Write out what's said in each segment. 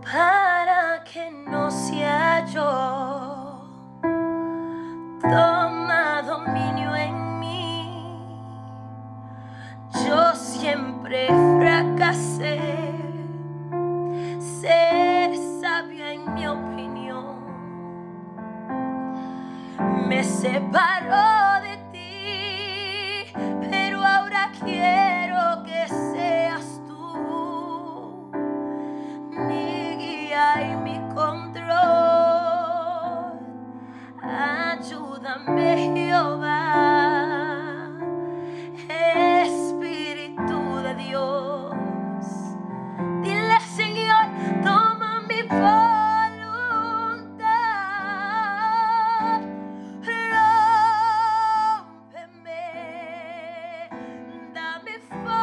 para que no sea yo. Toma dominio en mí. Yo siempre fracasé. Ser sabia en mi opinión me separó de ti, pero ahora quiero que seas tú mi guía y mi control. Ayúdame, Jehová, Espíritu de Dios. Dile, Señor, toma mi voluntad, rómpeme, dame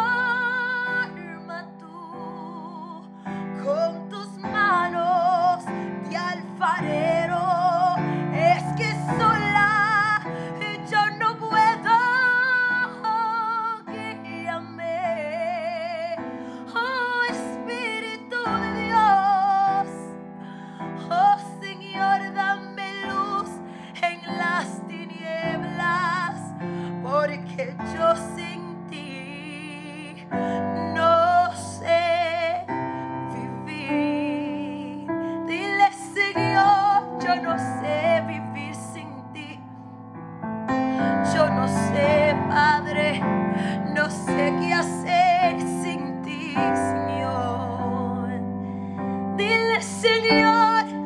forma tú con tus manos de alfarero. Es que sola yo no puedo, guíame, oh Espíritu de Dios. Oh Señor, dame luz en las tinieblas, porque yo sin ti no sé vivir. Dile, Señor, yo no sé vivir sin ti. Yo no sé, Padre, no sé qué hacer sin ti, Señor. Dile, Señor,